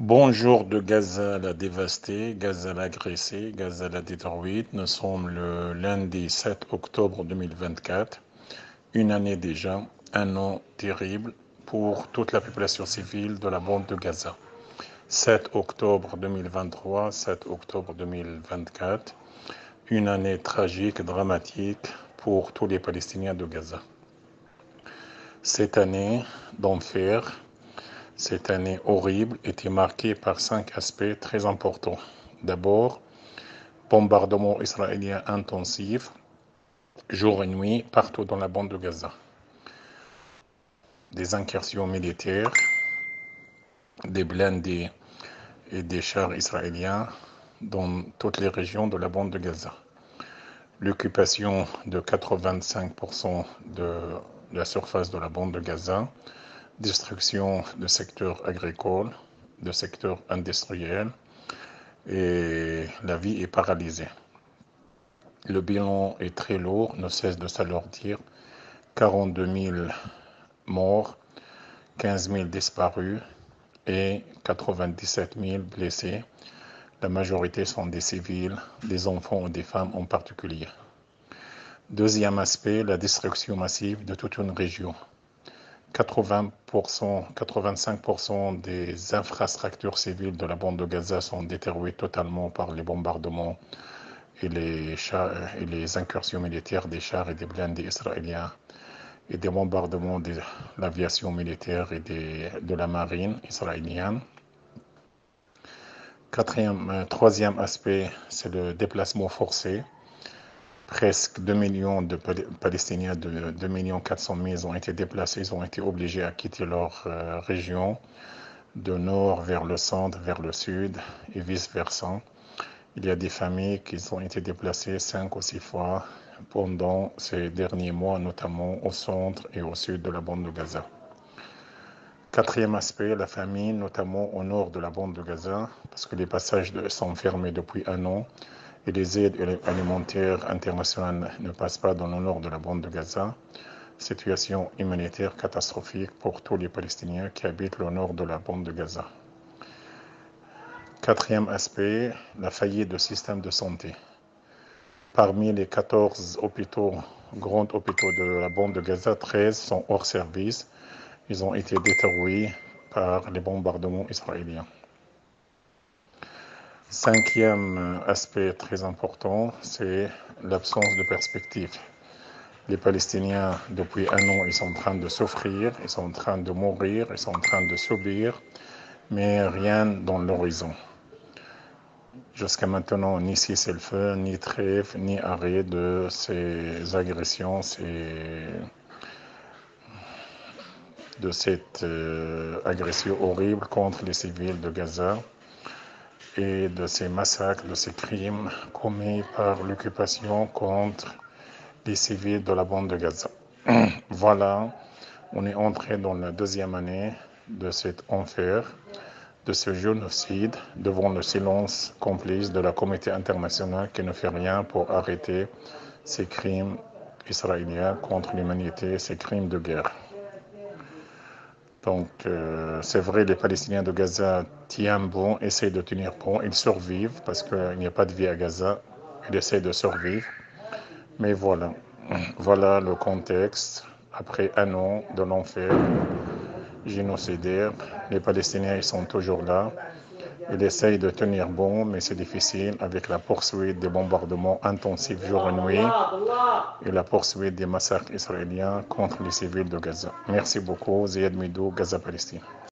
Bonjour de Gaza l'a dévasté, Gaza l'a agressé, Gaza l'a détruite. Nous sommes le lundi 7 octobre 2024, une année déjà, un an terrible pour toute la population civile de la bande de Gaza. 7 octobre 2023, 7 octobre 2024, une année tragique, dramatique pour tous les Palestiniens de Gaza. Cette année d'enfer, cette année horrible était marquée par 5 aspects très importants. D'abord, bombardement israélien intensif, jour et nuit, partout dans la bande de Gaza. Des incursions militaires, des blindés et des chars israéliens dans toutes les régions de la bande de Gaza. L'occupation de 85% de la surface de la bande de Gaza, destruction de secteurs agricoles, de secteurs industriels, et la vie est paralysée. Le bilan est très lourd, ne cesse de s'alourdir. 42 000 morts, 15 000 disparus et 97 000 blessés. La majorité sont des civils, des enfants et des femmes en particulier. Deuxième aspect, la destruction massive de toute une région. 85% des infrastructures civiles de la bande de Gaza sont détruites totalement par les bombardements et les incursions militaires des chars et des blindés israéliens et des bombardements de l'aviation militaire et de la marine israélienne. Troisième aspect, c'est le déplacement forcé. Presque 2 millions de Palestiniens, de 2 400 000 ont été déplacés, ils ont été obligés à quitter leur région, de nord vers le centre, vers le sud et vice-versa. Il y a des familles qui ont été déplacées 5 ou 6 fois pendant ces derniers mois, notamment au centre et au sud de la bande de Gaza. Quatrième aspect, la famine, notamment au nord de la bande de Gaza, parce que les passages sont fermés depuis un an et les aides alimentaires internationales ne passent pas dans le nord de la bande de Gaza. Situation humanitaire catastrophique pour tous les Palestiniens qui habitent le nord de la bande de Gaza. Quatrième aspect, la faillite du système de santé. Parmi les 14 grands hôpitaux de la bande de Gaza, 13 sont hors service. Ils ont été détruits par les bombardements israéliens. Cinquième aspect très important, c'est l'absence de perspective. Les Palestiniens, depuis un an, ils sont en train de souffrir, ils sont en train de mourir, ils sont en train de subir, mais rien dans l'horizon. Jusqu'à maintenant, ni cessez-le-feu, ni trêve, ni arrêt de ces agressions, de cette agression horrible contre les civils de Gaza et de ces massacres, de ces crimes commis par l'occupation contre les civils de la bande de Gaza. Voilà, on est entré dans la deuxième année de cet enfer, de ce génocide, devant le silence complice de la communauté internationale qui ne fait rien pour arrêter ces crimes israéliens contre l'humanité, ces crimes de guerre. Donc, c'est vrai, les Palestiniens de Gaza tiennent bon, essayent de tenir bon, ils survivent parce qu'il n'y a pas de vie à Gaza, ils essaient de survivre. Mais voilà, voilà le contexte. Après un an de l'enfer génocidaire, les Palestiniens ils sont toujours là. Ils essayent de tenir bon, mais c'est difficile avec la poursuite des bombardements intensifs jour et nuit et la poursuite des massacres israéliens contre les civils de Gaza. Merci beaucoup. Ziad Midou, Gaza, Palestine.